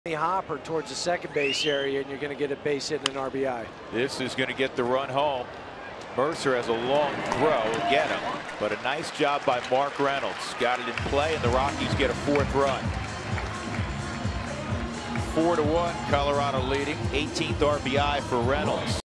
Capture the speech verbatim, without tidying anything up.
Hopper towards the second base area, and you're going to get a base hit and an R B I. This is going to get the run home. Mercer has a long throw, will get him, but a nice job by Mark Reynolds. Got it in play, and the Rockies get a fourth run. Four to one, Colorado leading. eighteenth R B I for Reynolds.